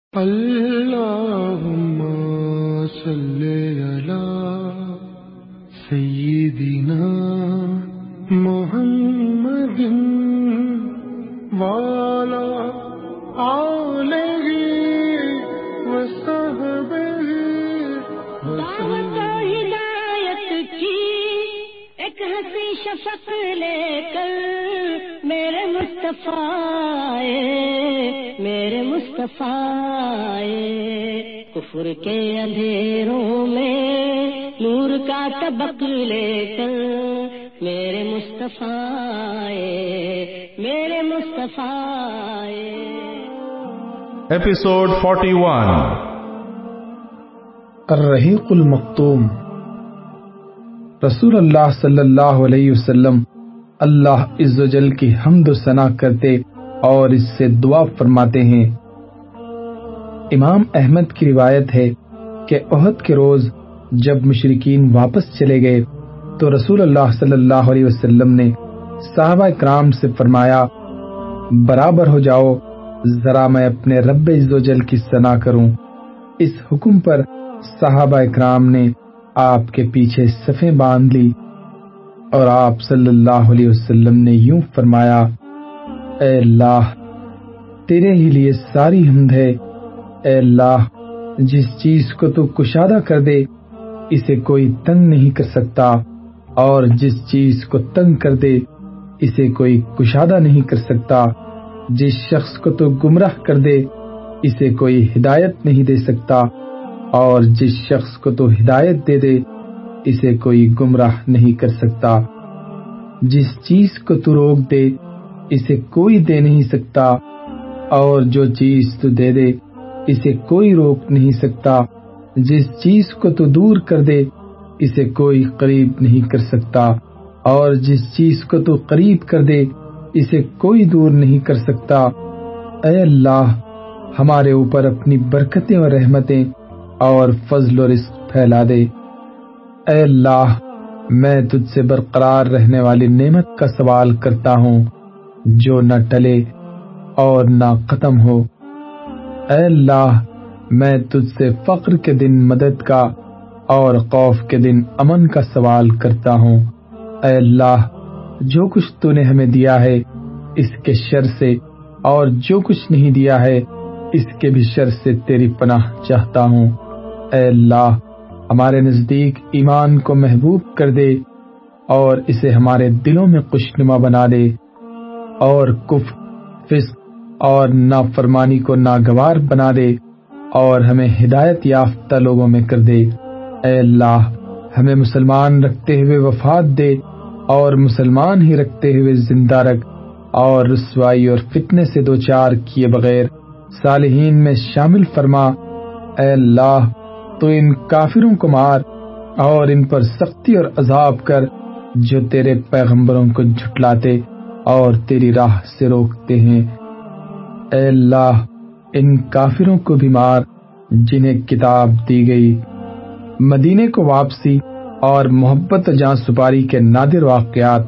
اللہم صلی علی سیدنا محمد وعلی آلہ وصحبہ دعوت و ہدایت کی ایک ہنسی شفق لے کر میرے مصطفیٰ کفر کے اندھیروں میں نور کا طبق لے کر میرے مصطفیٰ Episode 41 رحیق المختوم۔ رسول اللہ صلی اللہ علیہ وسلم اللہ عز و جل کی حمد و ثنا کرتے اور اس سے دعا فرماتے ہیں۔ امام احمد کی روایت ہے کہ احد کے روز جب مشرکین واپس چلے گئے تو رسول اللہ صلی اللہ علیہ وسلم نے صحابہ کرام سے فرمایا، برابر ہو جاؤ، ذرا میں اپنے رب عز و جل کی ثنا کروں۔ اس حکم پر صحابہ کرام نے آپ کے پیچھے صفیں باندھ لی اور آپ صلی اللہ علیہ وسلم نے یوں فرمایا، اے اللہ تیرے ہی لیے ساری حمد ہے۔ اے اللہ جس چیز کو تو کشادہ کر دے اسے کوئی تنگ نہیں کر سکتا، اور جس چیز کو تنگ کر دے اسے کوئی کشادہ نہیں کر سکتا۔ جس شخص کو تو گمراہ کر دے اسے کوئی ہدایت نہیں دے سکتا، اور جس شخص کو تو ہدایت دے دے اسے کوئی گمراہ نہیں کر سکتا۔ جس چیز کو تو روک دے اسے کوئی دے نہیں سکتا، اور جو چیز تو دے دے اسے کوئی روک نہیں سکتا۔ جس چیز کو تو دور کر دے اسے کوئی قریب نہیں کر سکتا، اور جس چیز کو تو قریب کر دے اسے کوئی دور نہیں کر سکتا۔ اے اللہ ہمارے اوپر اپنی برکتیں اور رحمتیں اور فضل و رزق پھیلا دے۔ اے اللہ میں تجھ سے برقرار رہنے والی نعمت کا سوال کرتا ہوں جو نہ ٹلے اور نہ ختم ہو۔ اے اللہ میں تجھ سے فقر کے دن مدد کا اور خوف کے دن امن کا سوال کرتا ہوں۔ اے اللہ جو کچھ تو نے ہمیں دیا ہے اس کے شر سے، اور جو کچھ نہیں دیا ہے اس کے بھی شر سے تیری پناہ چاہتا ہوں۔ اے اللہ ہمارے نزدیک ایمان کو محبوب کر دے اور اسے ہمارے دلوں میں خوشنما بنا دے، اور کفر، فسق اور نافرمانی کو ناگوار بنا دے، اور ہمیں ہدایت یافتہ لوگوں میں کر دے۔ اے اللہ ہمیں مسلمان رکھتے ہوئے وفات دے، اور مسلمان ہی رکھتے ہوئے زندہ رکھ، اور رسوائی اور فتنے سے دوچار کیے بغیر صالحین میں شامل فرما۔ اے اللہ تو ان کافروں کو مار اور ان پر سختی اور عذاب کر جو تیرے پیغمبروں کو جھٹلاتے اور تیری راہ سے روکتے ہیں۔ اے اللہ ان کافروں کو بھی مار جنہیں کتاب دی گئی۔ مدینے کو واپسی اور محبت و جاں سپاری کے نادر واقعات،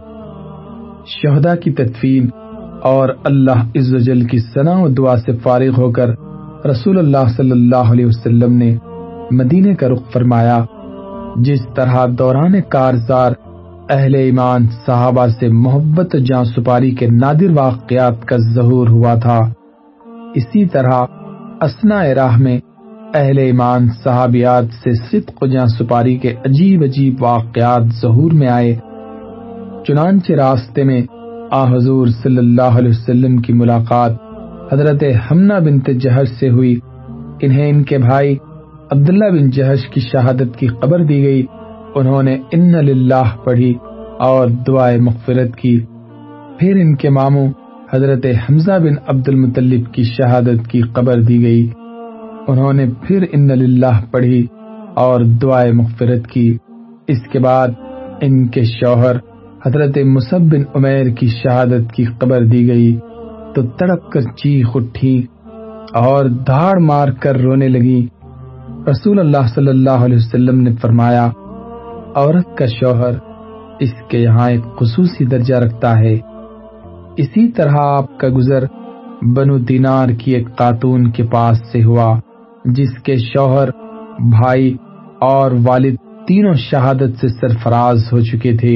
شہداء کی تدفین اور اللہ عز و جل کی ثنا و دعا سے فارغ ہو کر رسول اللہ صلی اللہ علیہ وسلم نے مدینے کا رخ فرمایا۔ جس طرح دوران کارزار اہل ایمان صحابہ سے محبت و جاں سپاری کے نادر واقعات کا ظہور ہوا تھا، اسی طرح اثناء راہ میں اہل ایمان صحابیات سے صدق و جاں سپاری کے عجیب عجیب واقعات ظہور میں آئے۔ چنانچہ راستے میں آ حضور صلی اللہ علیہ وسلم کی ملاقات حضرت حمنہ بنت جہش سے ہوئی۔ انہیں ان کے بھائی عبداللہ بن جہش کی شہادت کی خبر دی گئی۔ انہوں نے ان للہ پڑھی اور دعائے مغفرت کی۔ پھر ان کے ماموں حضرت حمزہ بن عبد المطلب کی شہادت کی خبر دی گئی۔ انہوں نے پھر ان للہ پڑھی اور دعائے مغفرت کی۔ اس کے بعد ان کے شوہر حضرت مصعب بن عمیر کی شہادت کی خبر دی گئی تو تڑپ کر چیخ اٹھی اور دھاڑ مار کر رونے لگی۔ رسول اللہ صلی اللہ علیہ وسلم نے فرمایا، عورت کا شوہر اس کے یہاں ایک خصوصی درجہ رکھتا ہے، اسی طرح آپ کا گزر بنو دینار کی ایک خاتون کے پاس سے ہوا، جس کے شوہر، بھائی اور والد تینوں شہادت سے سرفراز ہو چکے تھے۔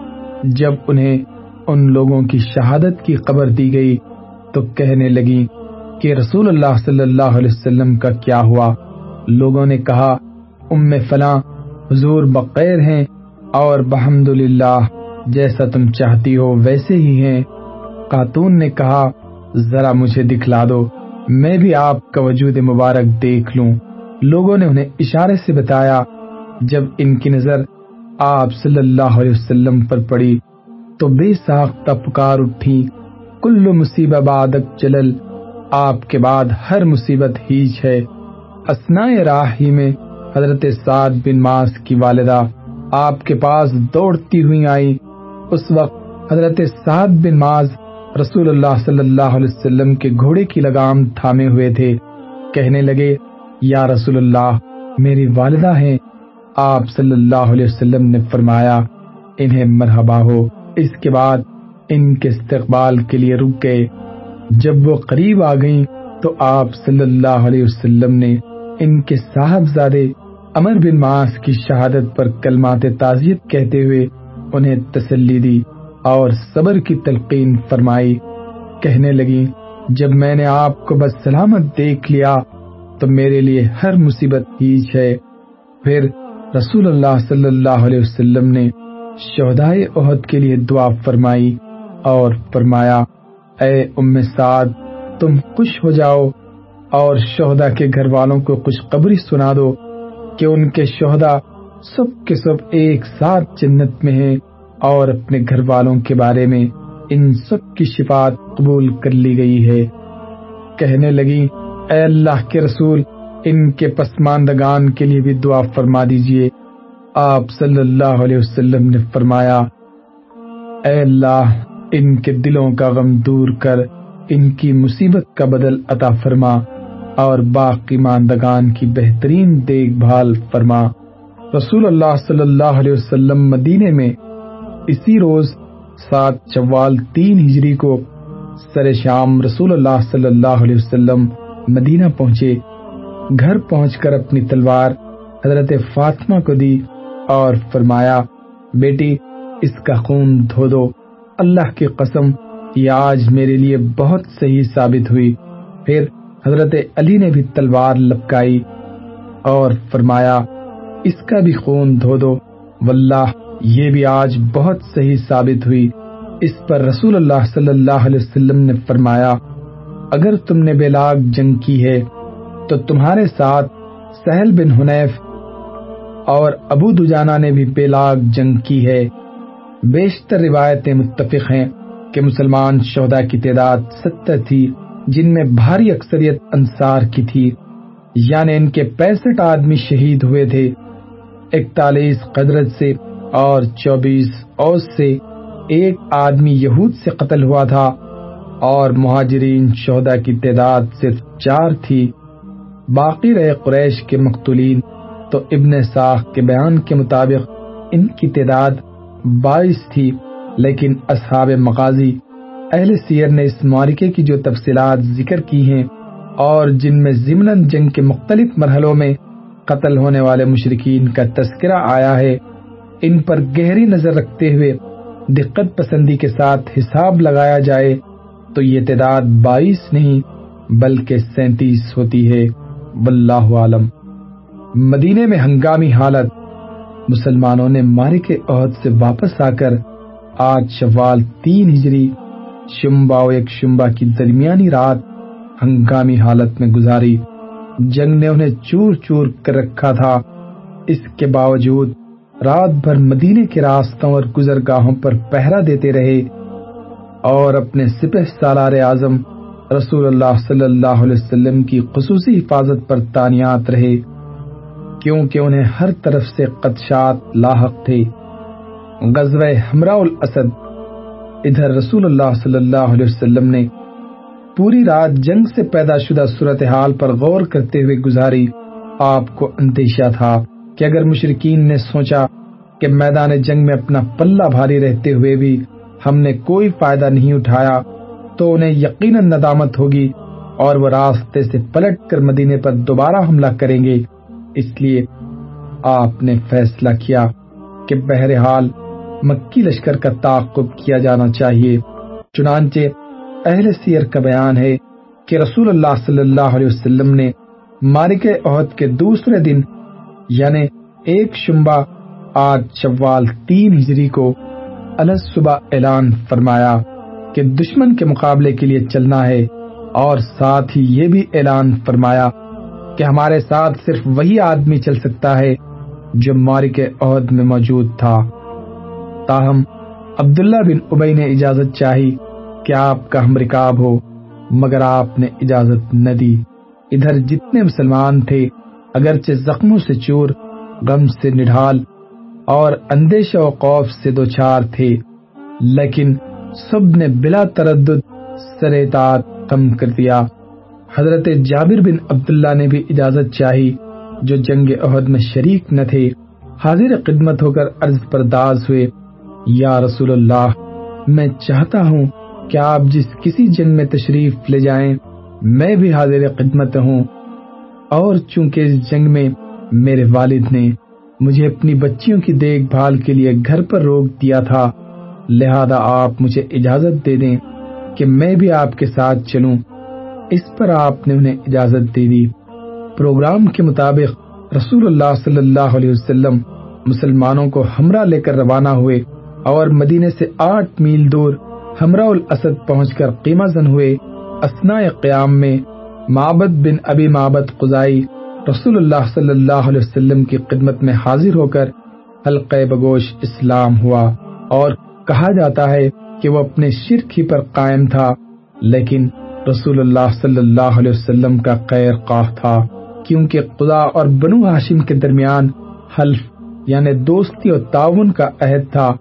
جب انہیں ان لوگوں کی شہادت کی خبر دی گئی تو کہنے لگی کہ رسول اللہ صلی اللہ علیہ وسلم کا کیا ہوا؟ لوگوں نے کہا فلاں حضور بخیر ہیں اور بحمدللہ جیسا تم چاہتی ہو ویسے ہی ہیں۔ خاتون نے کہا ذرا مجھے دکھلا دو، میں بھی آپ کا وجود مبارک دیکھ لوں۔ لوگوں نے انہیں اشارے سے بتایا۔ جب ان کی نظر آپ صلی اللہ علیہ وسلم پر پڑی تو بے ساختہ پکار اٹھی، کل مصیبہ بعدک جلل، آپ کے بعد ہر مصیبت ہیچ ہے۔ اثنائے راہ ہی میں حضرت سعد بن معاذ کی والدہ آپ کے پاس دوڑتی ہوئی آئی۔ اس وقت حضرت سعد بن معاذ رسول اللہ صلی اللہ علیہ وسلم کے گھوڑے کی لگام تھامے ہوئے تھے۔ کہنے لگے یا رسول اللہ، میری والدہ ہیں۔ آپ صلی اللہ علیہ وسلم نے فرمایا انہیں مرحبا ہو۔ اس کے بعد ان کے استقبال کے لیے رک گئے۔ جب وہ قریب آ گئیں تو آپ صلی اللہ علیہ وسلم نے ان کے صاحبزادے عمر بن معاذ کی شہادت پر کلمات تعزیت کہتے ہوئے انہیں تسلی دی اور صبر کی تلقین فرمائی۔ کہنے لگیں جب میں نے آپ کو بس سلامت دیکھ لیا تو میرے لیے ہر مصیبت ہیچ ہے۔ پھر رسول اللہ صلی اللہ علیہ وسلم نے شہدائے احد کے لیے دعا فرمائی اور فرمایا اے ام سعد، تم خوش ہو جاؤ اور شہداء کے گھر والوں کو خوشخبری سنا دو کہ ان کے شہداء سب کے سب ایک ساتھ جنت میں ہیں اور اپنے گھر والوں کے بارے میں ان سب کی شفاعت قبول کر لی گئی ہے۔ کہنے لگی اے اللہ کے رسول، ان کے پسماندگان کے لیے بھی دعا فرما دیجئے۔ آپ صلی اللہ علیہ وسلم نے فرمایا اے اللہ، ان کے دلوں کا غم دور کر ان کی مصیبت کا بدل عطا فرما اور باقی ماندگان کی بہترین دیکھ بھال فرما۔ رسول اللہ صلی اللہ علیہ وسلم مدینے میں اسی روز 7 شوال 3 ہجری کو سر شام رسول اللہ صلی اللہ علیہ وسلم مدینہ پہنچے۔ گھر پہنچ کر اپنی تلوار حضرت فاطمہ کو دی اور فرمایا بیٹی اس کا خون دھو دو، اللہ کی قسم یہ آج میرے لیے بہت صحیح ثابت ہوئی۔ پھر حضرت علی نے بھی تلوار لپکائی اور فرمایا اس کا بھی خون دھو دو، واللہ یہ بھی آج بہت صحیح ثابت ہوئی۔ اس پر رسول اللہ صلی اللہ علیہ وسلم نے فرمایا اگر تم نے بیلاگ جنگ کی ہے تو تمہارے ساتھ سہل بن حنیف اور ابو دجانہ نے بھی بیلاگ جنگ کی ہے۔ بیشتر روایتیں متفق ہیں کہ مسلمان شہداء کی تعداد 70 تھی، جن میں بھاری اکثریت انصار کی تھی، یعنی ان کے 65 آدمی شہید ہوئے تھے، 41 خزرج سے اور 24 اوس سے، ایک آدمی یہود سے قتل ہوا تھا اور مہاجرین شہداء کی تعداد صرف 4 تھی۔ باقی رہے قریش کے مقتولین تو ابن ساخ کے بیان کے مطابق ان کی تعداد 22 تھی، لیکن اصحاب مغازی اہل سیر نے اس معرکے کی جو تفصیلات ذکر کی ہیں اور جن میں ضمن جنگ کے مختلف مرحلوں میں قتل ہونے والے مشرکین کا تذکرہ آیا ہے، ان پر گہری نظر رکھتے ہوئے دقت پسندی کے ساتھ حساب لگایا جائے تو یہ تعداد 22 نہیں بلکہ 37 ہوتی ہے، واللہ عالم۔ مدینے میں ہنگامی حالت۔ مسلمانوں نے معرکہ احد سے واپس آ کر 8 شوال 3 ہجری شمبا و ایک شمبا کی درمیانی رات ہنگامی حالت میں گزاری۔ جنگ نے انہیں چور چور کر رکھا تھا، اس کے باوجود رات بھر مدینے کے راستوں اور گزرگاہوں پر پہرا دیتے رہے اور اپنے سپہ سالار اعظم رسول اللہ صلی اللہ علیہ وسلم کی خصوصی حفاظت پر تعینات رہے، کیونکہ انہیں ہر طرف سے خدشات لاحق تھے۔ غزوہ حمراء الاسد۔ ادھر رسول اللہ صلی اللہ علیہ وسلم نے پوری رات جنگ سے پیدا شدہ صورتحال پر غور کرتے ہوئے گزاری۔ آپ کو اندیشہ تھا کہ اگر مشرکین نے سوچا کہ میدان جنگ میں اپنا پلہ بھاری رہتے ہوئے بھی ہم نے کوئی فائدہ نہیں اٹھایا تو انہیں یقیناً ندامت ہوگی اور وہ راستے سے پلٹ کر مدینے پر دوبارہ حملہ کریں گے۔ اس لیے آپ نے فیصلہ کیا کہ بہرحال مکی لشکر کا تعاقب کیا جانا چاہیے۔ چنانچہ اہل سیر کا بیان ہے کہ رسول اللہ صلی اللہ علیہ وسلم نے معرکہ احد کے دوسرے دن یعنی 1 شنبہ 8 شوال 3 ہجری کو الصبح اعلان فرمایا کہ دشمن کے مقابلے کے لیے چلنا ہے، اور ساتھ ہی یہ بھی اعلان فرمایا کہ ہمارے ساتھ صرف وہی آدمی چل سکتا ہے جو معرکہ احد میں موجود تھا۔ تاہم عبداللہ بن ابی نے اجازت چاہی کہ آپ کا ہم رکاب ہو، مگر آپ نے اجازت نہ دی۔ ادھر جتنے مسلمان تھے اگرچہ زخموں سے چور، غم سے نڈھال اور اندیشہ و خوف سے دوچار تھے، لیکن سب نے بلا تردد سر اطاعت خم کر دیا۔ حضرت جابر بن عبداللہ نے بھی اجازت چاہی جو جنگ احد میں شریک نہ تھے، حاضر خدمت ہو کر عرض پرداز ہوئے، یا رسول اللہ، میں چاہتا ہوں کہ آپ جس کسی جنگ میں تشریف لے جائیں میں بھی حاضر خدمت ہوں، اور چونکہ اس جنگ میں میرے والد نے مجھے اپنی بچیوں کی دیکھ بھال کے لیے گھر پر روک دیا تھا، لہذا آپ مجھے اجازت دے دیں کہ میں بھی آپ کے ساتھ چلوں۔ اس پر آپ نے انہیں اجازت دے دی۔ پروگرام کے مطابق رسول اللہ صلی اللہ علیہ وسلم مسلمانوں کو ہمراہ لے کر روانہ ہوئے اور مدینے سے 8 میل دور ہمراہ الاسد پہنچ کر قیمہ زن ہوئے۔ اثناء قیام میں معبد بن ابی معبد قزائی رسول اللہ صلی اللہ علیہ وسلم کی خدمت میں حاضر ہو کر حلقہ بگوش اسلام ہوا، اور کہا جاتا ہے کہ وہ اپنے شرک ہی پر قائم تھا، لیکن رسول اللہ صلی اللہ علیہ وسلم کا خیر خواہ تھا، کیونکہ قضا اور بنو ہاشم کے درمیان حلف یعنی دوستی اور تعاون کا عہد تھا۔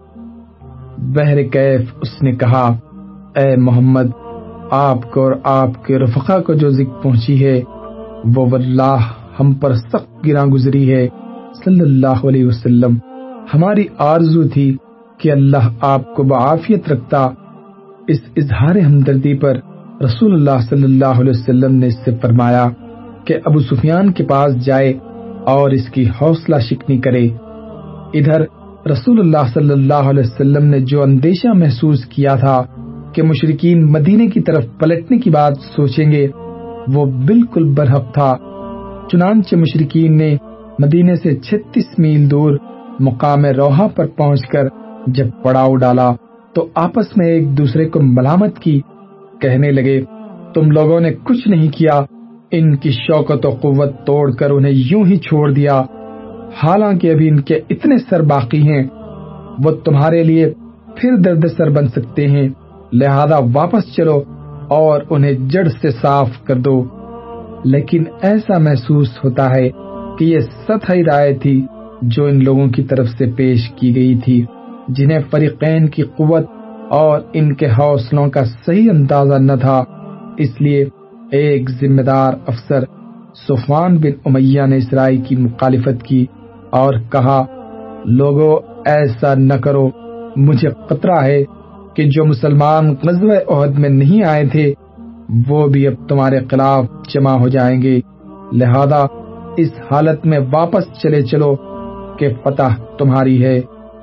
بہر کیف اس نے کہا، اے محمد، آپ کو اور آپ کے رفقا کو جو ذکر پہنچی ہے وہ واللہ ہم پر سخت گراں گزری ہے۔ صلی اللہ علیہ وسلم، ہماری آرزو تھی کہ اللہ آپ کو بعافیت رکھتا۔ اس اظہار ہمدردی پر رسول اللہ صلی اللہ علیہ وسلم نے اس سے فرمایا کہ ابو سفیان کے پاس جائے اور اس کی حوصلہ شکنی کرے۔ ادھر رسول اللہ صلی اللہ علیہ وسلم نے جو اندیشہ محسوس کیا تھا کہ مشرکین مدینے کی طرف پلٹنے کی بات سوچیں گے، وہ بالکل برحق تھا۔ چنانچہ مشرکین نے مدینے سے 36 میل دور مقام روحا پر پہنچ کر جب پڑاؤ ڈالا تو آپس میں ایک دوسرے کو ملامت کی، کہنے لگے، تم لوگوں نے کچھ نہیں کیا، ان کی شوکت و قوت توڑ کر انہیں یوں ہی چھوڑ دیا، حالانکہ ابھی ان کے اتنے سر باقی ہیں، وہ تمہارے لیے پھر درد سر بن سکتے ہیں، لہذا واپس چلو اور انہیں جڑ سے صاف کر دو۔ لیکن ایسا محسوس ہوتا ہے کہ یہ سطحی رائے تھی جو ان لوگوں کی طرف سے پیش کی گئی تھی، جنہیں فریقین کی قوت اور ان کے حوصلوں کا صحیح اندازہ نہ تھا۔ اس لیے ایک ذمہ دار افسر صفوان بن امیہ نے اس رائے کی مخالفت کی اور کہا، لوگوں ایسا نہ کرو، مجھے خطرہ ہے کہ جو مسلمان غزوہ-احد میں نہیں آئے تھے وہ بھی اب تمہارے خلاف جمع ہو جائیں گے، لہذا اس حالت میں واپس چلے چلو کہ فتح تمہاری ہے،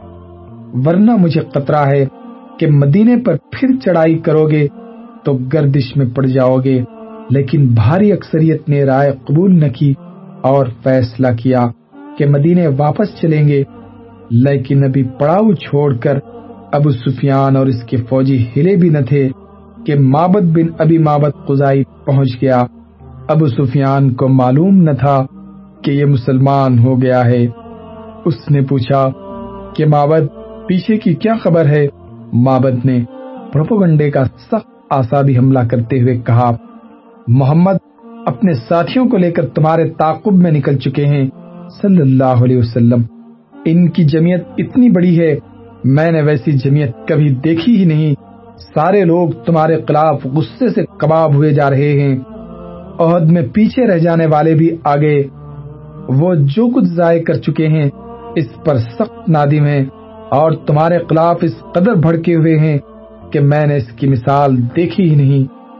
ورنہ مجھے خطرہ ہے کہ مدینے پر پھر چڑھائی کرو گے تو گردش میں پڑ جاؤ گے۔ لیکن بھاری اکثریت نے رائے قبول نہ کی اور فیصلہ کیا کہ مدینے واپس چلیں گے، لیکن ابھی پڑاؤ چھوڑ کر ابو سفیان اور اس کے فوجی ہلے بھی نہ تھے کہ معبد بن ابی معبد قزائی پہنچ گیا۔ ابو سفیان کو معلوم نہ تھا کہ یہ مسلمان ہو گیا ہے۔ اس نے پوچھا کہ معبد، پیچھے کی کیا خبر ہے؟ معبد نے پروپیگنڈے کا سخت اعصابی حملہ کرتے ہوئے کہا، محمد اپنے ساتھیوں کو لے کر تمہارے تعاقب میں نکل چکے ہیں۔ صلی اللہ علیہ وسلم، ان کی جمعیت اتنی بڑی ہے، میں نے ویسی جمعیت کبھی دیکھی ہی نہیں، سارے لوگ تمہارے خلاف غصے سے کباب ہوئے جا رہے ہیں۔ احد میں پیچھے رہ جانے والے بھی آگے، وہ جو کچھ ضائع کر چکے ہیں اس پر سخت نادم ہیں اور تمہارے خلاف اس قدر بھڑکے ہوئے ہیں کہ میں نے اس کی مثال دیکھی ہی نہیں۔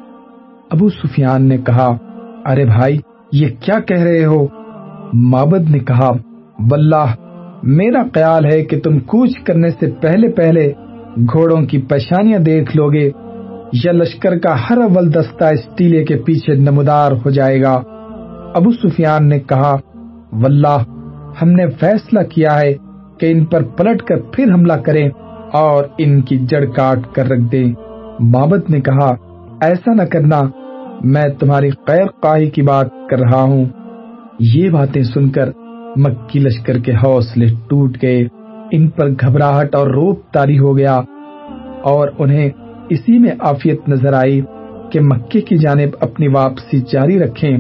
ابو سفیان نے کہا، ارے بھائی یہ کیا کہہ رہے ہو؟ معبد نے کہا، واللہ میرا خیال ہے کہ تم کوچ کرنے سے پہلے پہلے گھوڑوں کی پیشانیاں دیکھ لو گے یا لشکر کا ہر اول دستہ اس ٹیلے کے پیچھے نمودار ہو جائے گا۔ ابو سفیان نے کہا، واللہ ہم نے فیصلہ کیا ہے کہ ان پر پلٹ کر پھر حملہ کریں اور ان کی جڑ کاٹ کر رکھ دیں۔ معبد نے کہا، ایسا نہ کرنا، میں تمہاری خیر خواہی کی بات کر رہا ہوں۔ یہ باتیں سن کر مکی لشکر کے حوصلے ٹوٹ گئے، ان پر گھبراہٹ اور روب طاری ہو گیا اور انہیں اسی میں عافیت نظر آئی کہ مکے کی جانب اپنی واپسی جاری رکھیں۔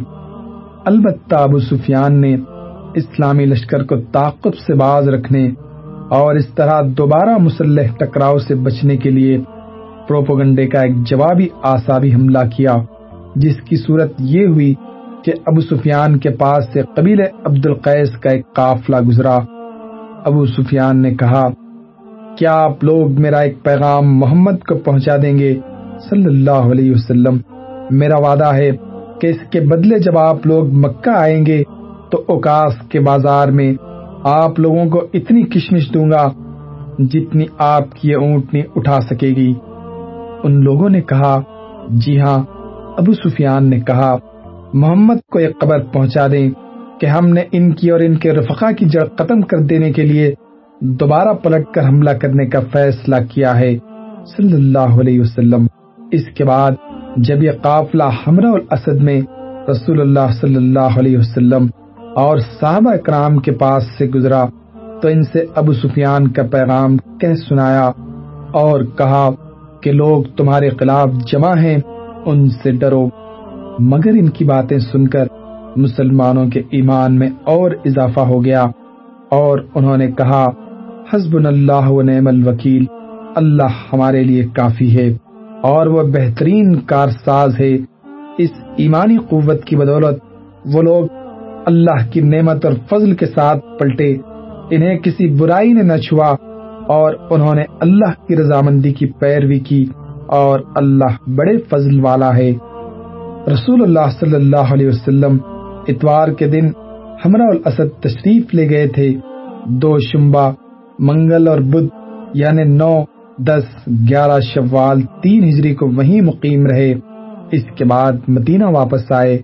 البتہ ابو سفیان نے اسلامی لشکر کو تعاقب سے باز رکھنے اور اس طرح دوبارہ مسلح ٹکراؤ سے بچنے کے لیے پروپیگنڈے کا ایک جوابی اعصابی حملہ کیا، جس کی صورت یہ ہوئی کہ ابو سفیان کے پاس سے قبیلہ عبد القیس کا ایک قافلہ گزرا۔ ابو سفیان نے کہا، کیا آپ لوگ میرا ایک پیغام محمد کو پہنچا دیں گے صلی اللہ علیہ وسلم؟ میرا وعدہ ہے کہ اس کے بدلے جب آپ لوگ مکہ آئیں گے تو اوکاس کے بازار میں آپ لوگوں کو اتنی کشمش دوں گا جتنی آپ کی یہ اونٹنی اٹھا سکے گی۔ ان لوگوں نے کہا، جی ہاں۔ ابو سفیان نے کہا، محمد کو ایک خبر پہنچا دیں کہ ہم نے ان کی اور ان کے رفقا کی جڑ ختم کر دینے کے لیے دوبارہ پلٹ کر حملہ کرنے کا فیصلہ کیا ہے صلی اللہ علیہ وسلم۔ اس کے بعد جب یہ قافلہ حمراء الاسد میں رسول اللہ صلی اللہ علیہ وسلم اور صحابہ اکرام کے پاس سے گزرا تو ان سے ابو سفیان کا پیغام کہہ سنایا اور کہا کہ لوگ تمہارے خلاف جمع ہیں، ان سے ڈرو۔ مگر ان کی باتیں سن کر مسلمانوں کے ایمان میں اور اضافہ ہو گیا اور انہوں نے کہا، حسبنا اللہ و نعم الوکیل، اللہ ہمارے لیے کافی ہے اور وہ بہترین کارساز ہے۔ اس ایمانی قوت کی بدولت وہ لوگ اللہ کی نعمت اور فضل کے ساتھ پلٹے، انہیں کسی برائی نے نہ چھوا اور انہوں نے اللہ کی رضامندی کی پیروی کی اور اللہ بڑے فضل والا ہے۔ رسول اللہ صلی اللہ علیہ وسلم اتوار کے دن حمراء الاسد تشریف لے گئے تھے۔ 2 شنبہ، منگل اور بدھ یعنی 9، 10، 11 شوال 3 ہجری کو وہیں مقیم رہے۔ اس کے بعد مدینہ واپس آئے۔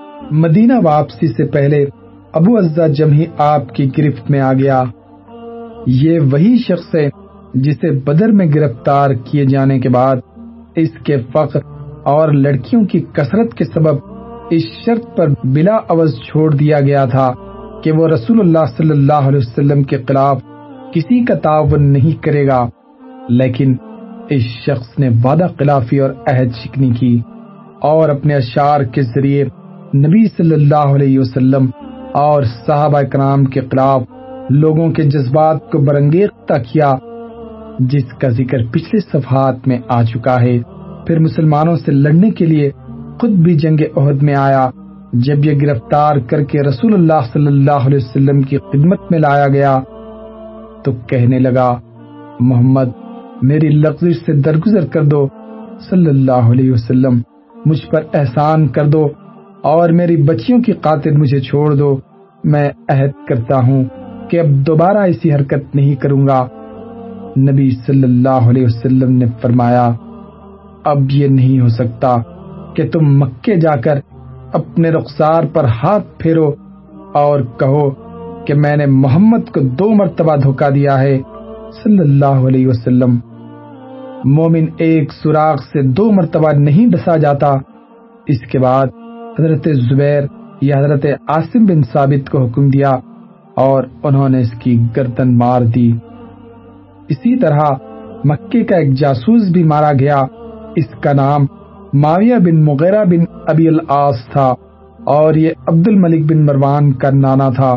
مدینہ واپسی سے پہلے ابو عزہ جمحی آپ کی گرفت میں آ گیا۔ یہ وہی شخص ہے جسے بدر میں گرفتار کیے جانے کے بعد اس کے فقر اور لڑکیوں کی کثرت کے سبب اس شرط پر بلا عوض چھوڑ دیا گیا تھا کہ وہ رسول اللہ صلی اللہ علیہ وسلم کے خلاف کسی کا تعاون نہیں کرے گا، لیکن اس شخص نے وعدہ خلافی اور عہد شکنی کی اور اپنے اشعار کے ذریعے نبی صلی اللہ علیہ وسلم اور صحابہ کرام کے خلاف لوگوں کے جذبات کو برانگیختہ کیا، جس کا ذکر پچھلے صفحات میں آ چکا ہے۔ پھر مسلمانوں سے لڑنے کے لیے خود بھی جنگ احد میں آیا۔ جب یہ گرفتار کر کے رسول اللہ صلی اللہ علیہ وسلم کی خدمت میں لایا گیا تو کہنے لگا، محمد میری لغزش سے درگزر کر دو صلی اللہ علیہ وسلم، مجھ پر احسان کر دو اور میری بچیوں کی خاطر مجھے چھوڑ دو۔ میں عہد کرتا ہوں کہ اب دوبارہ ایسی حرکت نہیں کروں گا۔ نبی صلی اللہ علیہ وسلم نے فرمایا، اب یہ نہیں ہو سکتا کہ تم مکے جا کر اپنے رخسار پر ہاتھ پھیرو اور کہو کہ میں نے محمد کو 2 مرتبہ دھوکا دیا ہے صلی اللہ علیہ وسلم۔ مومن ایک سوراخ سے 2 مرتبہ نہیں ڈسا جاتا۔ اس کے بعد حضرت زبیر یا حضرت عاصم بن ثابت کو حکم دیا اور انہوں نے اس کی گردن مار دی۔ اسی طرح مکے کا ایک جاسوس بھی مارا گیا۔ اس کا نام معاویہ بن مغیرہ بن ابی العاص تھا اور یہ عبد الملک بن مروان کا نانا تھا۔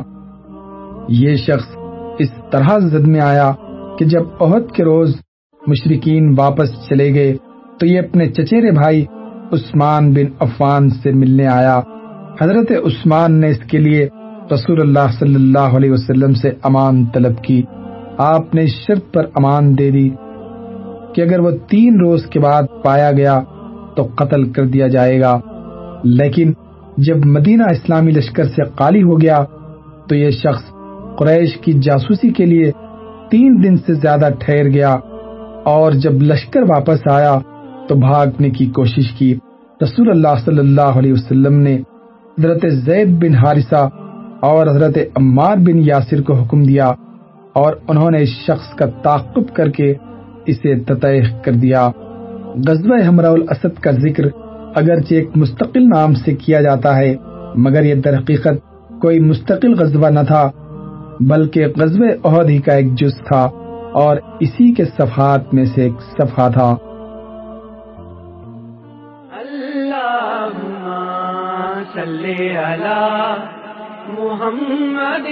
یہ شخص اس طرح زد میں آیا کہ جب احد کے روز مشرکین واپس چلے گئے تو یہ اپنے چچیرے بھائی عثمان بن عفان سے ملنے آیا۔ حضرت عثمان نے اس کے لیے رسول اللہ صلی اللہ علیہ وسلم سے امان طلب کی۔ آپ نے اس شرط پر امان دے دی کہ اگر وہ 3 روز کے بعد پایا گیا تو قتل کر دیا جائے گا، لیکن جب مدینہ اسلامی لشکر سے خالی ہو گیا تو یہ شخص قریش کی جاسوسی کے لیے 3 دن سے زیادہ ٹھہر گیا، اور جب لشکر واپس آیا تو بھاگنے کی کوشش کی۔ رسول اللہ صلی اللہ علیہ وسلم نے حضرت زید بن حارثہ اور حضرت عمار بن یاسر کو حکم دیا، اور انہوں نے اس شخص کا تعقب کر کے اسے تطیع کر دیا۔ غزوہ حمراء الاسد کا ذکر اگرچہ ایک مستقل نام سے کیا جاتا ہے، مگر یہ در حقیقت کوئی مستقل غزوہ نہ تھا، بلکہ غزوہ احد ہی کا ایک جز تھا اور اسی کے صفحات میں سے ایک صفحہ تھا۔ اللہم صلی علی محمد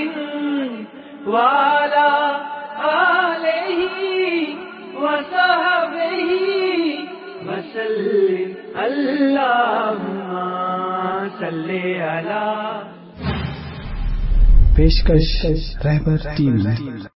وعلی آلہ وصحبہ وسلم۔ اللہم صلی علی پیشکش رہبر ٹی وی۔